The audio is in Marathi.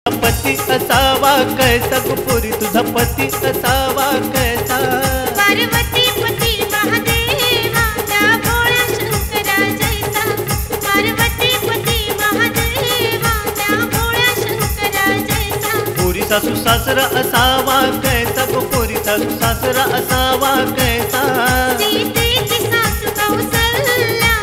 पती असावा कैसा गो पोरी तुझा पती असावा कैसा। पार्वती पती महादेवा त्या भोळ्या शंकरा जैसा। पार्वती पती महादेवा त्या भोळ्या शंकरा जैसा। पोरी सासू सासरा असावा कैसा गो पोरी सासू सासरा असावा कैसा। सीतेची सासू कौसल्या